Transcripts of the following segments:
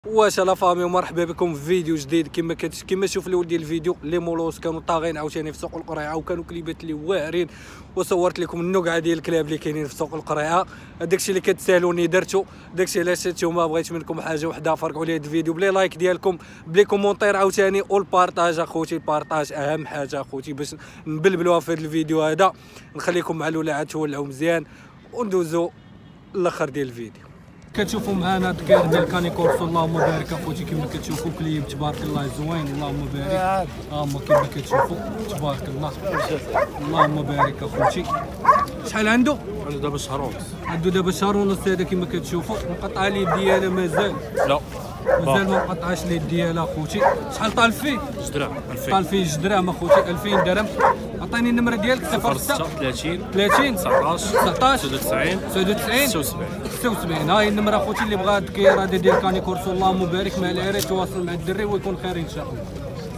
واش لا فامي ومرحبا بكم في فيديو جديد. كما تشوف الاول ديال الفيديو لي مولوس كانوا طاغين عاوتاني في سوق القريعه وكانوا كليبات اللي واعرين، وصورت لكم النقعه ديال الكلاب اللي كاينين في سوق القريعه. داكشي اللي كتسالوني درتو، داكشي علاش نتوما بغيت منكم حاجه وحده، فرقوا لي هذا الفيديو بلي لايك ديالكم بلي كومونتير عاوتاني والبارطاج اخوتي. البارطاج اهم حاجه اخوتي باش نبلبلوها في هذا الفيديو هذا. نخليكم مع الولاد تولعوا مزيان وندوزو الاخر ديال الفيديو. كتشوفوا معنا الدكير ديال كاني كورسو، اللهم بارك اخوتي. كما كتشوفوا كليب تبارك الله زوين، اللهم بارك. هما كما كتشوفوا تبارك الله، اللهم بارك اخوتي. شحال عنده؟ عنده دابا شهر ونص. عنده دابا شهر ونص هذا كما كتشوفوا. مقطعه اليد ديالها مازال؟ لا مازال ما مقطعاش اليد ديالها اخوتي. شحال طال فيه؟ 6 دراهم. 2000 طال فيه 6 دراهم اخوتي، 2000 درهم. عطيني النمره ديالك. 06 30 30 19 99 99 76. هاي النمره اخوتي اللي بغى الدكير هذا ديال كاني كورسو، اللهم بارك. مع العريس تواصل مع الدري ويكون خير ان شاء الله.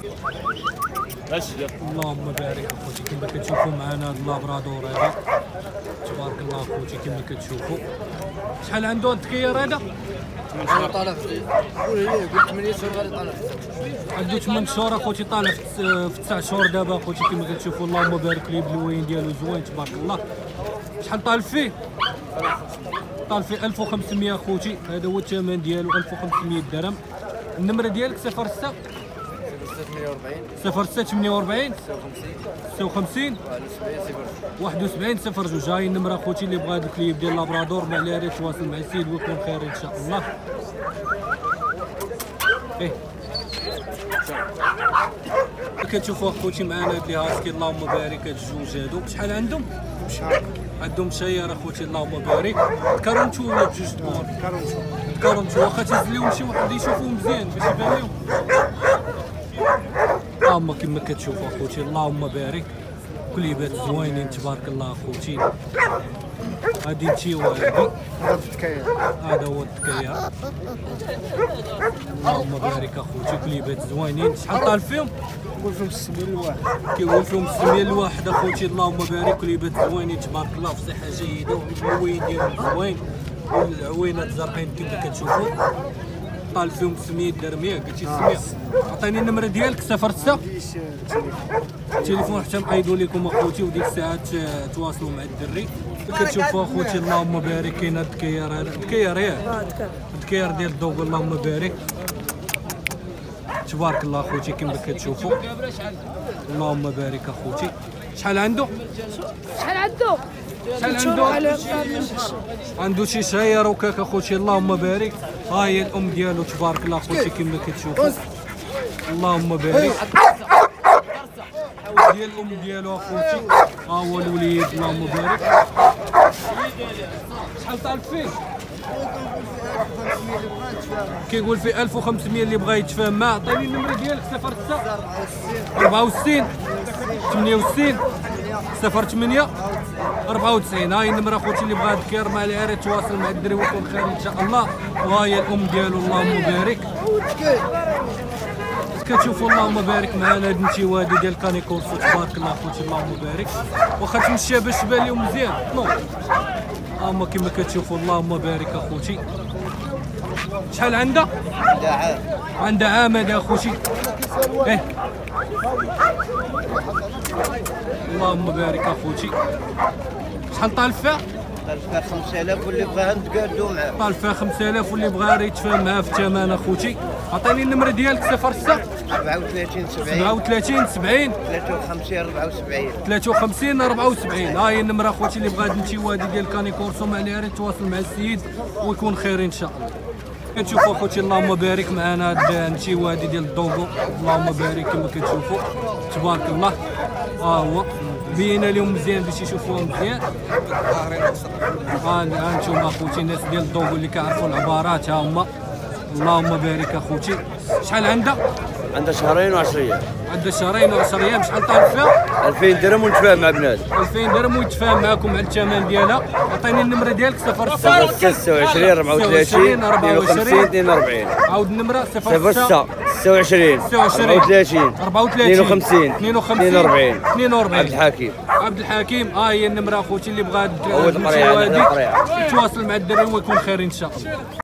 اللهم بارك اخوتي. كما كتشوفوا معنا هذا اللابرادور هذا تبارك الله اخوتي. كما كتشوفوا شحال عنده الدكير هذا؟ طالع قلت 8 شهور غادي طالع. عنده 8 شهور اخوتي، طالع في 9 شهور دابا اخوتي. كما كتشوفوا اللهم بارك ليه بالوين ديالو زوين تبارك الله. شحال طال فيه؟ طال فيه 1500 اخوتي. هذا هو الثمن ديالو 1500 درهم. النمره ديالك 06 06 48 56 71 02. هاي النمره اخوتي اللي بغى هذا الكليب ديال لابرادور. مع العريس تواصل مع السيد ويكون خير ان شاء الله. كتشوفوا اخوتي معنا هاد لي هاسكي، اللهم بارك. هاد الجوج هادو شحال عندهم؟ عندهم مشاير اخوتي، اللهم بارك. كارونتو ولا بجوج دمور؟ كارونتو. واخا تهز لهم شي واحد يشوفوه مزيان باش يبان لهم. هما كما كتشوفوا اخوتي، اللهم بارك. كليبات زوينين تبارك الله اخوتي. هادي نتيوا هادي، هذا هو الدكير. اللهم بارك اخوتي. كليبات زوينين. شحال طال فيهم؟ قول فيهم 600 الواحد. كيقول فيهم 600 الواحد اخوتي، اللهم بارك. كليبات زوينين تبارك الله في صحه جيده، والوين ديالهم زوين والعوينات زرقين كما كتشوفوا. طال فيهم 600 درهم. ياك قلتي 600. عطيني النمره ديالك. 06 التليفون حتى نقيدوا لكم اخوتي، وديك الساعات تواصلوا مع الدري. كتشوفوا اخوتي اللهم بارك. كاين هاد الدكير هذا، الدكير ياك الدكير ديال الدوق، اللهم بارك تبارك الله اخوتي. كما كتشوفوا اللهم بارك اخوتي. شحال عنده؟ شحال عنده؟ عنده شي شاير وكاك اخوتي، اللهم بارك. ها هي الام ديالو تبارك الله اخوتي كما كتشوفوا، اللهم بارك. ديال الام ديالو اخوتي، ها هو الوليد، اللهم بارك. شحال طالب فيه؟ كيقول في 1500 اللي بغى يتفاهم معاه. عطيني النمره ديالك. 06 64 68 08 94. هاي النمره اخوتي اللي بغى الدكير مع العريس تواصل مع الدري ويكون خير ان شاء الله. وها هي الام ديالو، اللهم بارك. كتشوفوا اللهم بارك معنا هاد النتيوه ديال كاني كورسو تبارك الله اخوتي، اللهم بارك. واخا تمشى باش تبان لهم مزيان نو. هما كما كتشوفوا اللهم بارك اخوتي. شحال عندها؟ عندها عام هذا اخوتي. اللهم بارك اخوتي. شحال طالب فيها؟ طالب فيها 5000 واللي بغاها نتقادو معاه. طالب فيها 5000 واللي بغا يتفاهم معاه في الثمن اخوتي. عطيني النمره ديالك. 06 37 70 37 70 53 74 53 74. ها هي النمره اخوتي اللي بغا النتيوه ديال كاني كورسو مع العريس تواصل مع السيد ويكون خير ان شاء الله. كتشوفوا اخوتي اللهم بارك معنا هاد النتيوه ديال الدوغو، اللهم بارك كما كتشوفوا تبارك الله. ها هو بينا لهم مزيان باش يشوفوها مزيان. ها انتم اخوتي الناس ديال الدوغو اللي كيعرفوا العبارات ها هما، اللهم بارك اخوتي. شحال عندها؟ عندها شهرين و10 ايام. عندها شهرين و10 ايام. شحال طالب فيها؟ 2000 درهم ونتفاهم مع بنادم. 2000 درهم ويتفاهم معكم على الثمن ديالها. عطيني النمره ديالك. 06 26 34 52 42. عاود النمره. 06 26 34 52 42 42. عبد الحكيم. ها هي النمره اخوتي اللي بغى يتواصل مع الدري ويكون خير ان شاء الله.